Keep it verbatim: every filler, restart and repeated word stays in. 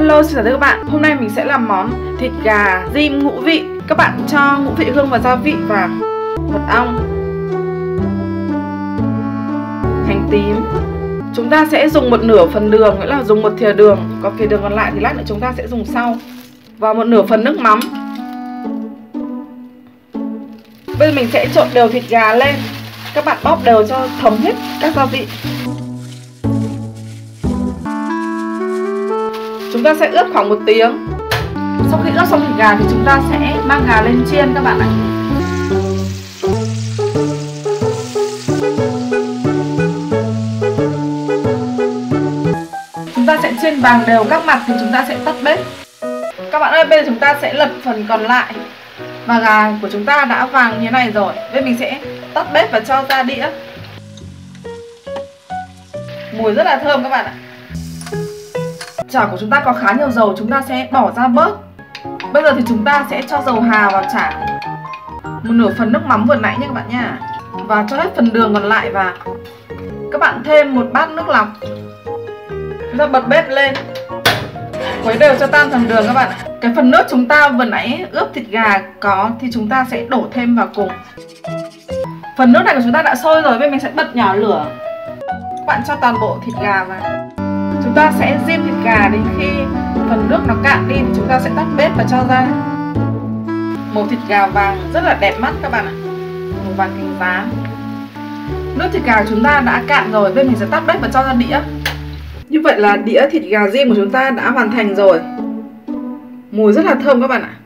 Hello, xin chào tất cả các bạn. Hôm nay mình sẽ làm món thịt gà rim ngũ vị. Các bạn cho ngũ vị hương và gia vị vào, mật ong, hành tím. Chúng ta sẽ dùng một nửa phần đường, nghĩa là dùng một thìa đường. Còn thìa đường còn lại thì lát nữa chúng ta sẽ dùng sau. Và một nửa phần nước mắm. Bây giờ mình sẽ trộn đều thịt gà lên. Các bạn bóp đều cho thấm hết các gia vị. Chúng ta sẽ ướp khoảng một tiếng. Sau khi ướp xong thịt gà thì chúng ta sẽ mang gà lên chiên các bạn ạ. Chúng ta sẽ chiên vàng đều các mặt thì chúng ta sẽ tắt bếp. Các bạn ơi, bây giờ chúng ta sẽ lật phần còn lại. Và gà của chúng ta đã vàng như thế này rồi. Bây giờ mình sẽ tắt bếp và cho ra đĩa. Mùi rất là thơm các bạn ạ. Chảo của chúng ta có khá nhiều dầu, chúng ta sẽ bỏ ra bớt. Bây giờ thì chúng ta sẽ cho dầu hào vào chảo, một nửa phần nước mắm vừa nãy nha các bạn nha. Và cho hết phần đường còn lại vào. Các bạn thêm một bát nước lọc. Chúng ta bật bếp lên, khuấy đều cho tan phần đường các bạn. Cái phần nước chúng ta vừa nãy ướp thịt gà có thì chúng ta sẽ đổ thêm vào cùng. Phần nước này của chúng ta đã sôi rồi, bây giờ mình sẽ bật nhỏ lửa. Các bạn cho toàn bộ thịt gà vào. Chúng ta sẽ rim thịt gà đến khi phần nước nó cạn đi thì chúng ta sẽ tắt bếp và cho ra. Màu thịt gà vàng rất là đẹp mắt các bạn ạ. Màu vàng cánh giá. Nước thịt gà của chúng ta đã cạn rồi, bây giờ mình sẽ tắt bếp và cho ra đĩa. Như vậy là đĩa thịt gà rim của chúng ta đã hoàn thành rồi. Mùi rất là thơm các bạn ạ.